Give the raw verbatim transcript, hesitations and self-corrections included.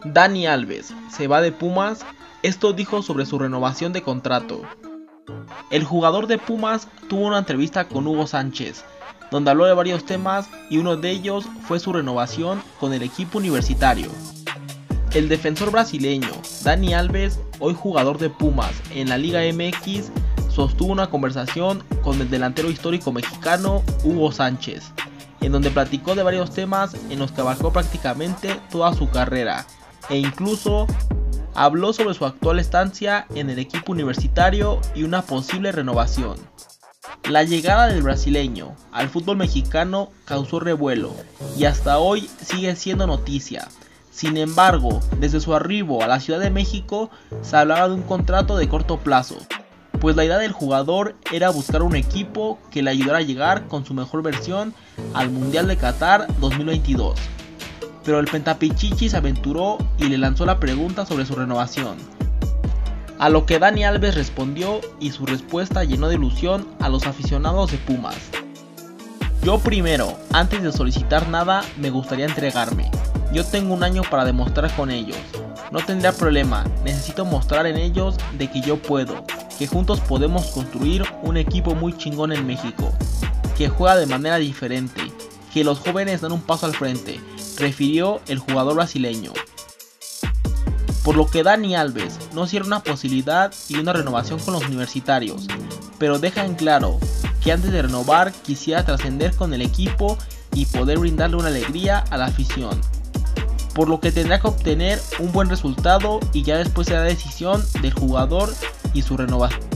Dani Alves se va de Pumas. Esto dijo sobre su renovación de contrato. El jugador de Pumas tuvo una entrevista con Hugo Sánchez, donde habló de varios temas y uno de ellos fue su renovación con el equipo universitario. El defensor brasileño Dani Alves, hoy jugador de Pumas en la Liga M X, sostuvo una conversación con el delantero histórico mexicano Hugo Sánchez, en donde platicó de varios temas en los que abarcó prácticamente toda su carrera, e incluso habló sobre su actual estancia en el equipo universitario y una posible renovación. La llegada del brasileño al fútbol mexicano causó revuelo y hasta hoy sigue siendo noticia. Sin embargo, desde su arribo a la Ciudad de México se hablaba de un contrato de corto plazo, pues la idea del jugador era buscar un equipo que le ayudara a llegar con su mejor versión al Mundial de Qatar dos mil veintidós. Pero el Pentapichichi se aventuró y le lanzó la pregunta sobre su renovación, a lo que Dani Alves respondió, y su respuesta llenó de ilusión a los aficionados de Pumas. Yo primero, antes de solicitar nada, me gustaría entregarme. Yo tengo un año para demostrar con ellos. No tendría problema, necesito mostrar en ellos de que yo puedo, que juntos podemos construir un equipo muy chingón en México, que juega de manera diferente, que los jóvenes dan un paso al frente, refirió el jugador brasileño. Por lo que Dani Alves no cierra una posibilidad y una renovación con los universitarios, pero deja en claro que antes de renovar quisiera trascender con el equipo y poder brindarle una alegría a la afición, por lo que tendrá que obtener un buen resultado y ya después será decisión del jugador y su renovación.